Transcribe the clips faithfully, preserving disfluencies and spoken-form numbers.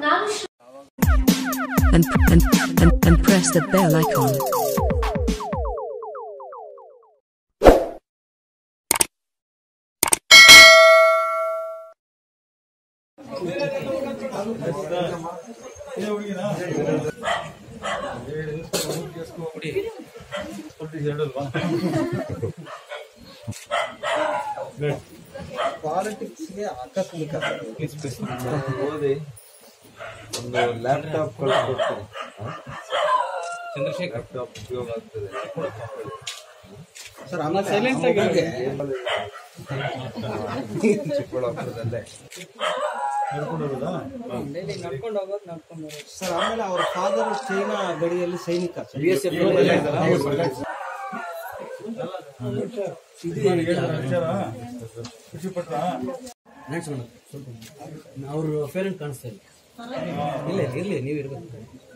and, and, and, and press the bell icon. Politics ಗೆ ಆಕಸ್ಮಿಕ ಓದಿ ಒಂದು ಲ್ಯಾಪ್ಟಾಪ್ ಕಳ್ಸಿಕೊಡ್ತೀನಿ. ಚಂದ್ರಶೇಖರ್ ಲ್ಯಾಪ್ಟಾಪ್ ಉಪಯೋಗ ಆಗ್ತದೆ ಸರ್. ಆಮೇಲೆ ಸೈಲೆಂಟ್ ಆಗಿ ಚಿಕ್ಕಬಳ್ಳಾಪುರದಲ್ಲೇ ಸರ್. ಆಮೇಲೆ ಅವ್ರ ಫಾದರ್ ಚೈನಾ ಗಡಿಯಲ್ಲಿ ಸೈನಿಕ. ಅವ್ರ ಪೇರೆಂಟ್ ಕಾಣಿಸ್ತಾ ಇಲ್ಲ. ಇಲ್ಲ ಇರ್ಲಿ, ನೀವು ಇರ್ಬೇಕು.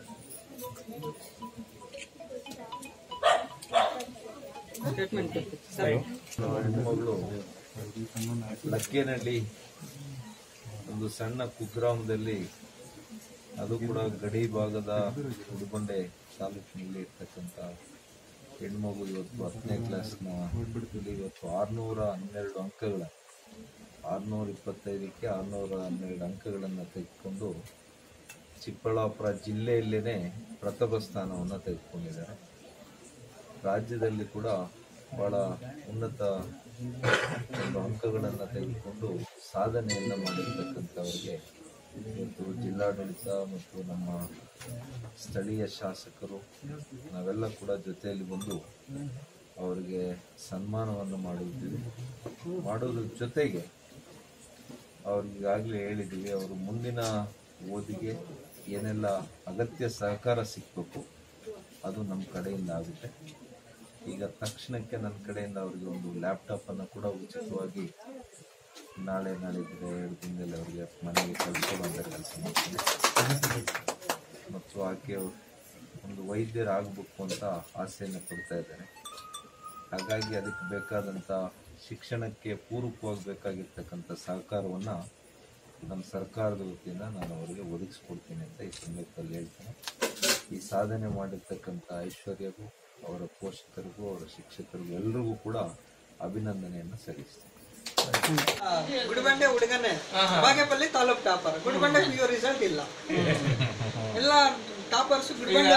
ಹೆಣ್ಮಗಳು ಲಕ್ಕೇನಹಳ್ಳಿ ಒಂದು ಸಣ್ಣ ಕುಗ್ರಾಮದಲ್ಲಿ, ಅದು ಕೂಡ ಗಡಿ ಭಾಗದ ಉಡುಗೊಂಡೆ ತಾಲೂಕಿನಲ್ಲಿ ಇರ್ತಕ್ಕಂಥ ಹೆಣ್ಮಗು ಇವತ್ತು ಹತ್ತನೇ ಕ್ಲಾಸ್ನ ಇವತ್ತು ಆರ್ನೂರ ಹನ್ನೆರಡು ಅಂಕಗಳ ಆರ್ನೂರ ಇಪ್ಪತ್ತೈದಕ್ಕೆ ಆರ್ನೂರ ಹನ್ನೆರಡು ಅಂಕಗಳನ್ನು ತೆಗೆದುಕೊಂಡು ಚಿಕ್ಕಬಳ್ಳಾಪುರ ಜಿಲ್ಲೆಯಲ್ಲೇ ಪ್ರಥಮ ಸ್ಥಾನವನ್ನು ತೆಗೆದುಕೊಂಡಿದ್ದಾರೆ. ರಾಜ್ಯದಲ್ಲಿ ಕೂಡ ಬಹಳ ಉನ್ನತ ಒಂದು ಅಂಕಗಳನ್ನು ತೆಗೆದುಕೊಂಡು ಸಾಧನೆಯನ್ನು ಮಾಡಿರ್ತಕ್ಕಂಥವ್ರಿಗೆ ಇವತ್ತು ಜಿಲ್ಲಾಡಳಿತ ಮತ್ತು ನಮ್ಮ ಸ್ಥಳೀಯ ಶಾಸಕರು ನಾವೆಲ್ಲ ಕೂಡ ಜೊತೆಯಲ್ಲಿ ಬಂದು ಅವರಿಗೆ ಸನ್ಮಾನವನ್ನು ಮಾಡುತ್ತಿದ್ದೀವಿ. ಮಾಡೋದ್ರ ಜೊತೆಗೆ ಅವ್ರಿಗಾಗಲೇ ಹೇಳಿದ್ದೀವಿ, ಅವರು ಮುಂದಿನ ಓದಿಗೆ ಏನೆಲ್ಲ ಅಗತ್ಯ ಸಹಕಾರ ಸಿಗಬೇಕು ಅದು ನಮ್ಮ ಕಡೆಯಿಂದ ಆಗುತ್ತೆ. ಈಗ ತಕ್ಷಣಕ್ಕೆ ನನ್ನ ಕಡೆಯಿಂದ ಅವರಿಗೆ ಒಂದು ಲ್ಯಾಪ್ಟಾಪನ್ನು ಕೂಡ ಉಚಿತವಾಗಿ ನಾಳೆ ನಾಳಿದ್ರೆ ಎರಡು ದಿನದಲ್ಲಿ ಅವರಿಗೆ ಮನೆಗೆ ಕಳಿಸ್ಕೊಳ್ಳುವಂಥ ಕೆಲಸ ಮಾಡ್ತೀನಿ. ಮತ್ತು ಆಕೆ ಒಂದು ವೈದ್ಯರಾಗಬೇಕು ಅಂತ ಆಸೆಯನ್ನು ಪಡ್ತಾ ಇದ್ದಾರೆ. ಹಾಗಾಗಿ ಅದಕ್ಕೆ ಬೇಕಾದಂಥ ಶಿಕ್ಷಣಕ್ಕೆ ಪೂರಕವಾಗಿ ಬೇಕಾಗಿರ್ತಕ್ಕಂಥ ಸಹಕಾರವನ್ನು ನಮ್ಮ ಸರ್ಕಾರದ ವತಿಯಿಂದ ನಾನು ಅವರಿಗೆ ಒದಗಿಸ್ಕೊಡ್ತೀನಿ ಅಂತ ಈ ಸಂದರ್ಭದಲ್ಲಿ ಹೇಳ್ತೇನೆ. ಈ ಸಾಧನೆ ಮಾಡಿರ್ತಕ್ಕಂಥ ಐಶ್ವರ್ಯಗೂ, ಅವರ ಪೋಷಕರಿಗೂ, ಅವರ ಶಿಕ್ಷಕರಿಗೂ ಎಲ್ಲರಿಗೂ ಕೂಡ ಅಭಿನಂದನೆಯನ್ನು ಸಲ್ಲಿಸ್ತೀನಿ. ಗುಡಿಬಂಡೆ ಹುಡುಗನೇ Bagepalli taluk topper. Gudibande P U result ಇಲ್ಲ. ಎಲ್ಲ ಟಾಪರ್ಸ್ ಗುಡಿಬಂಡೆ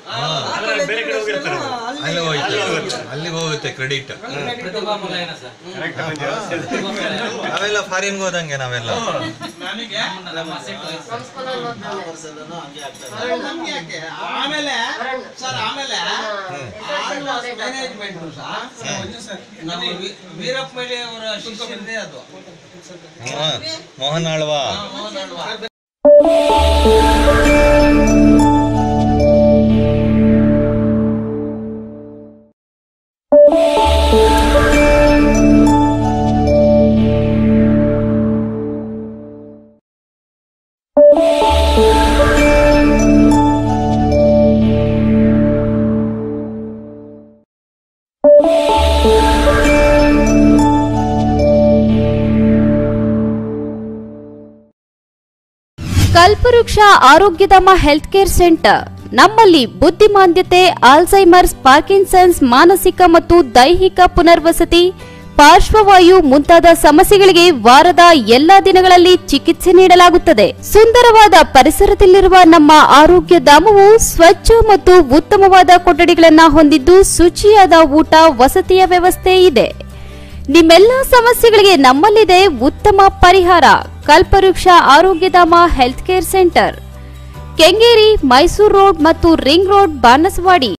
ಅಲ್ಲಿಗೆ ಹೋಗುತ್ತೆ ಕ್ರೆಡಿಟ್. ನಾವೆಲ್ಲ ಫಾರಿನ್ಗೆ ಹೋದಂಗೆ ನಾವೆಲ್ಲ ಆಮೇಲೆ ಸರ್ ಆಮೇಲೆ ವೀರಪ್ಪ ಮೊಯ್ಲಿ ಅವರ ಶಿಷ್ಯರೇ ಅದು ಮೋಹನ್ ಆಳ್ವಾ. ಕಲ್ಪವೃಕ್ಷ ಆರೋಗ್ಯಧಾಮ ಹೆಲ್ತ್ ಕೇರ್ ಸೆಂಟರ್. ನಮ್ಮಲ್ಲಿ ಬುದ್ಧಿಮಾಂದ್ಯತೆ, ಆಲ್ಝೈಮರ್ಸ್, ಪಾರ್ಕಿನ್ಸನ್ಸ್, ಮಾನಸಿಕ ಮತ್ತು ದೈಹಿಕ ಪುನರ್ವಸತಿ, ಪಾರ್ಶ್ವವಾಯು ಮುಂತಾದ ಸಮಸ್ಯೆಗಳಿಗೆ ವಾರದ ಎಲ್ಲಾ ದಿನಗಳಲ್ಲಿ ಚಿಕಿತ್ಸೆ ನೀಡಲಾಗುತ್ತದೆ. ಸುಂದರವಾದ ಪರಿಸರದಲ್ಲಿರುವ ನಮ್ಮ ಆರೋಗ್ಯ ಧಾಮವು ಸ್ವಚ್ಛ ಮತ್ತು ಉತ್ತಮವಾದ ಕೊಠಡಿಗಳನ್ನು ಹೊಂದಿದ್ದು ಶುಚಿಯಾದ ಊಟ, ವಸತಿಯ ವ್ಯವಸ್ಥೆ ಇದೆ. ನಿಮ್ಮೆಲ್ಲ ಸಮಸ್ಯೆಗಳಿಗೆ ನಮ್ಮಲ್ಲಿದೆ ಉತ್ತಮ ಪರಿಹಾರ. Kalpavriksha Arogyadhama health care centre, Kengeri, Mysore road ಮತ್ತು ರಿಂಗ್ ರೋಡ್, ಬಾನಸವಾಡಿ.